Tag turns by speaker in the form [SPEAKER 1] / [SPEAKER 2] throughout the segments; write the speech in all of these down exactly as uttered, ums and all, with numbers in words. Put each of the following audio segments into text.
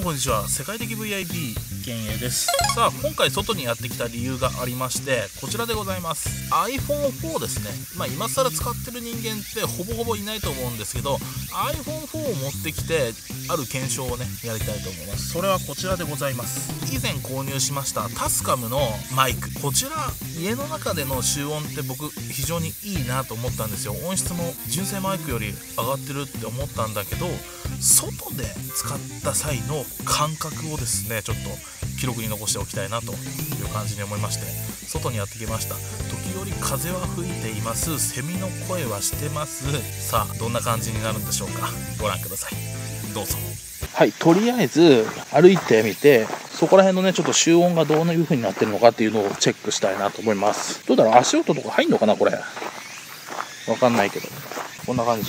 [SPEAKER 1] こんにちは。世界的 ブイアイピー 幻影です。さあ今回外にやってきた理由がありまして、こちらでございます。 アイフォンフォー ですね。まあ今更使ってる人間ってほぼほぼいないと思うんですけど、 アイフォンフォー を持ってきてある検証をねやりたいと思います。それはこちらでございます。以前購入しましたタスカムのマイク、こちら家の中での集音って僕非常にいいなと思ったんですよ。音質も純正マイクより上がってるって思ったんだけど、外で使った際の感覚をですねちょっと記録に残しておきたいなという感じに思いまして、外にやってきました。時折風は吹いています。セミの声はしてます。さあどんな感じになるんでしょうか。ご覧ください。どうぞ。はい、とりあえず歩いてみて、そこら辺のねちょっと集音がどういう風になってるのかっていうのをチェックしたいなと思います。どうだろう、足音とか入んのかな、これわかんないけど、こんな感じ。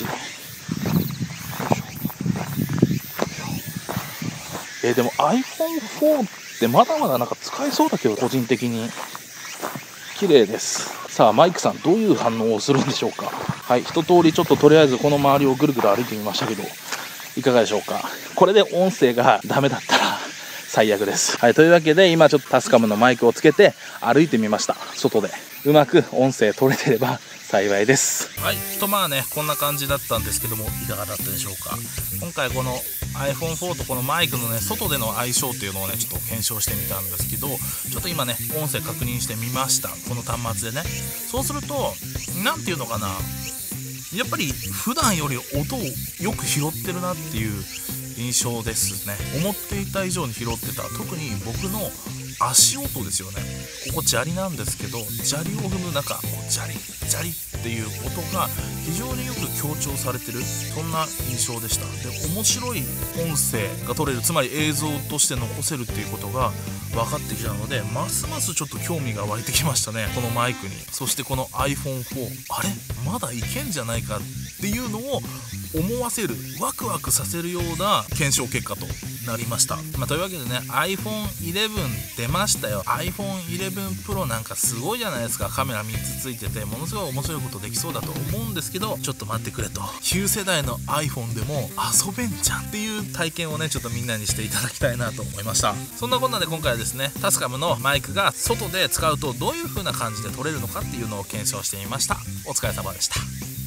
[SPEAKER 1] えー、でも アイフォンフォー ってまだまだなんか使えそうだけど、個人的に綺麗です。さあマイクさんどういう反応をするんでしょうか。はい、一通りちょっととりあえずこの周りをぐるぐる歩いてみましたけど、いかがでしょうか。これで音声がダメだったら最悪です。はい、というわけで今ちょっとタスカムのマイクをつけて歩いてみました。外でうまく音声取れてれば幸いです。はい、とまあねこんな感じだったんですけども、いかがだったでしょうか。今回この アイフォンフォー とこのマイクのね外での相性っていうのをねちょっと検証してみたんですけど、ちょっと今ね音声確認してみました、この端末でね。そうすると何ていうのかな、やっぱり普段より音をよく拾ってるなっていう印象ですね。思っていた以上に拾ってた。特に僕の足音ですよね。ここ砂利なんですけど、砂利を踏む中、こう砂利砂利っていう音が非常によく強調されてる、そんな印象でした。で、面白い音声が撮れる、つまり映像として残せるっていうことが分かってきたので、ますますちょっと興味が湧いてきましたね、このマイクに。そしてこの アイフォンフォー、 あれまだいけんじゃないかっていうのを思わせる、ワクワクさせるような検証結果となりました。まあ、というわけでね アイフォンイレブン 出ましたよ。 アイフォンイレブンプロ なんかすごいじゃないですか。カメラみっつついててものすごい面白いことできそうだと思うんですけど、ちょっと待ってくれと、旧世代の iPhone でも遊べんじゃんっていう体験をねちょっとみんなにしていただきたいなと思いました。そんなこんなで今回はですねタスカムのマイクが外で使うとどういう風な感じで撮れるのかっていうのを検証してみました。お疲れ様でした。